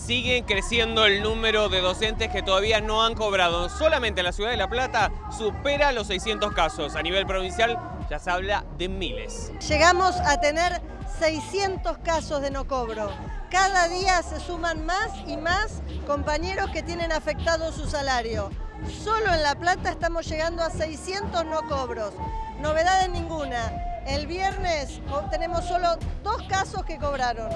sigue creciendo el número de docentes que todavía no han cobrado. Solamente en la ciudad de La Plata supera los 600 casos. A nivel provincial ya se habla de miles. Llegamos a tener 600 casos de no cobro. Cada día se suman más y más compañeros que tienen afectado su salario. Solo en La Plata estamos llegando a 600 no cobros. Novedades ninguna. El viernes tenemos solo 2 casos que cobraron.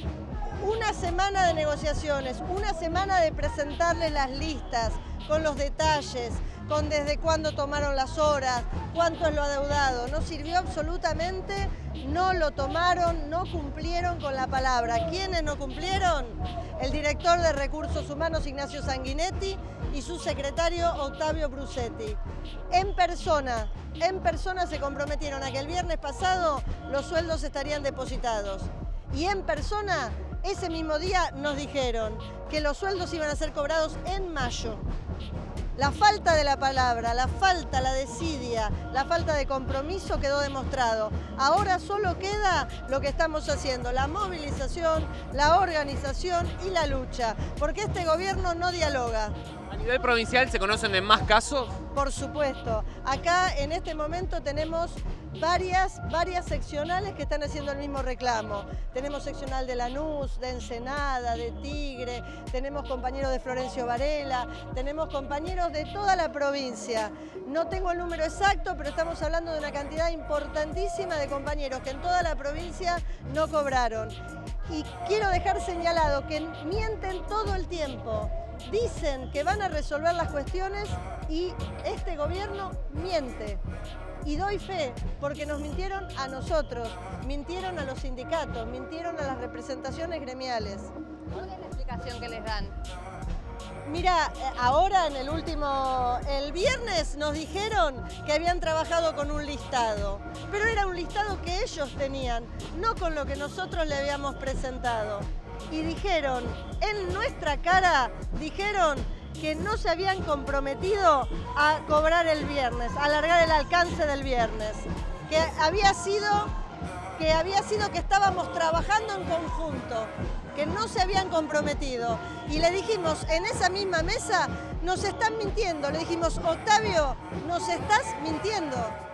Una semana de negociaciones, una semana de presentarles las listas con los detalles, con desde cuándo tomaron las horas, cuánto es lo adeudado. No sirvió absolutamente, no lo tomaron, no cumplieron con la palabra. ¿Quiénes no cumplieron? El director de Recursos Humanos, Ignacio Sanguinetti, y su secretario, Octavio Brusetti. En persona se comprometieron a que el viernes pasado los sueldos estarían depositados. Y en persona, ese mismo día nos dijeron que los sueldos iban a ser cobrados en mayo. La falta de la palabra, la desidia, la falta de compromiso quedó demostrado. Ahora solo queda lo que estamos haciendo, la movilización, la organización y la lucha, porque este gobierno no dialoga. ¿A nivel provincial se conocen de más casos? Por supuesto. Acá en este momento tenemos varias seccionales que están haciendo el mismo reclamo. Tenemos seccional de Lanús, de Ensenada, de Tigre, tenemos compañeros de Florencio Varela, tenemos compañeros de toda la provincia. No tengo el número exacto, pero estamos hablando de una cantidad importantísima de compañeros que en toda la provincia no cobraron. Y quiero dejar señalado que mienten todo el tiempo. Dicen que van a resolver las cuestiones y este gobierno miente. Y doy fe, porque nos mintieron a nosotros, mintieron a los sindicatos, mintieron a las representaciones gremiales. ¿Cuál es la explicación que les dan? Mira, ahora el viernes nos dijeron que habían trabajado con un listado, pero era un listado que ellos tenían, no con lo que nosotros le habíamos presentado. Y dijeron, en nuestra cara, dijeron que no se habían comprometido a cobrar el viernes, a alargar el alcance del viernes, que había sido que estábamos trabajando en conjunto, que no se habían comprometido. Y le dijimos, en esa misma mesa, nos están mintiendo. Le dijimos, Octavio, nos estás mintiendo.